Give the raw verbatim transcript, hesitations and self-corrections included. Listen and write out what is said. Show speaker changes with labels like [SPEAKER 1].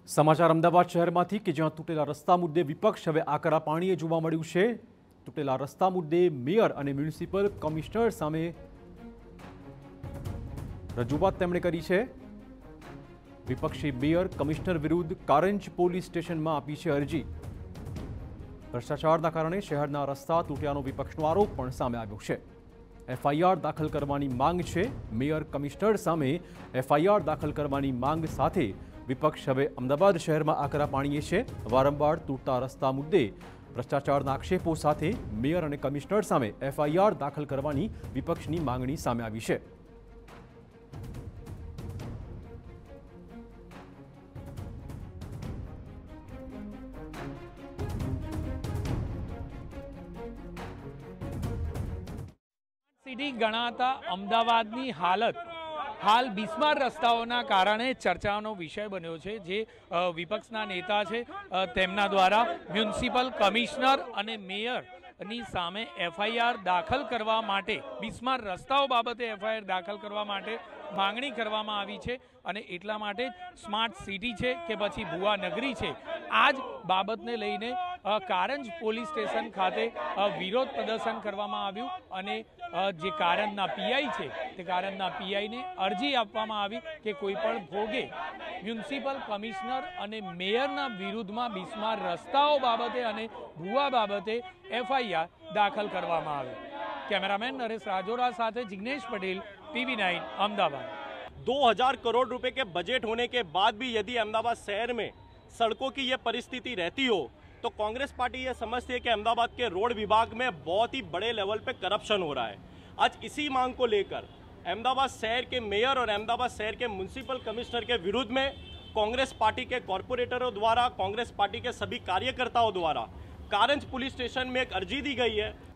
[SPEAKER 1] સમાચાર અમદાવાદ શહેરમાંથી કે જ્યાં તૂટેલા રસ્તા મુદ્દે વિપક્ષ હવે આકરા પાણીએ જોવા મળ્યું છે। તૂટેલા રસ્તા મુદ્દે મેયર અને મ્યુનિસિપલ કમિશનર સામે રજૂઆત તેમણે કરી છે। વિપક્ષી મેયર કમિશનર વિરુદ્ધ કારંજ પોલીસ સ્ટેશનમાં આપી છે અરજી। ભ્રષ્ટાચારના કારણે શહેરના રસ્તા તૂટ્યાનો વિપક્ષનો આરોપ પણ સામે આવ્યો છે। એફઆઈઆર દાખલ કરવાની માંગ છે। મેયર કમિશનર સામે એફઆઈઆર દાખલ કરવાની માંગ સાથે વિપક્ષ હવે અમદાવાદ શહેરમાં આકરા પાણીએ છે। વારંવાર તૂટતા રસ્તા મુદ્દે ભ્રષ્ટાચારના આક્ષેપો સાથે મેયર અને કમિશનર સામે એફઆઈઆર દાખલ કરવાની વિપક્ષની માંગણી સામે આવી છે।
[SPEAKER 2] સિટી ગણાતા અમદાવાદની હાલત હાલ બિસ્માર રસ્તાઓના કારણે ચર્ચાનો વિષય બન્યો છે। જે વિપક્ષના નેતા છે તેમના દ્વારા મ્યુનિસિપલ કમિશનર અને મેયરની સામે એફઆઈઆર દાખલ કરવા માટે બિસ્માર રસ્તાઓ બાબતે એફઆઈઆર દાખલ કરવા માટે માંગણી કરવામાં આવી છે। અને એટલા માટે સ્માર્ટ સિટી છે કે પછી ભુવા નગરી છે, આ જ બાબતને લઈને કારંજ પોલીસ સ્ટેશન ખાતે વિરોધ પ્રદર્શન કરવામાં આવ્યું અને જે કારંજના પીઆઈ છે તે કારંજના પીઆઈને અરજી આપવામાં આવી કે કોઈ પણ ભોગે મ્યુનિસિપલ કમિશનર અને મેયરના વિરુદ્ધમાં બિસ્માર રસ્તાઓ બાબતે અને ભુવા બાબતે એફઆઈઆર દાખલ કરવામાં આવે। कैमरामैन नरेश राजोरा साथ जिग्नेश पटेल, टीवी नाइन अहमदाबाद।
[SPEAKER 3] दो हज़ार करोड़ रुपए के बजट होने के बाद भी यदि अहमदाबाद शहर में सड़कों की ये परिस्थिति रहती हो तो कांग्रेस पार्टी ये समझती है कि अहमदाबाद के रोड विभाग में बहुत ही बड़े लेवल पे करप्शन हो रहा है। आज इसी मांग को लेकर अहमदाबाद शहर के मेयर और अहमदाबाद शहर के म्युनिसिपल कमिश्नर के विरुद्ध में कांग्रेस पार्टी के कॉरपोरेटरों द्वारा, कांग्रेस पार्टी के सभी कार्यकर्ताओं द्वारा कारंज पुलिस स्टेशन में एक अर्जी दी गई है।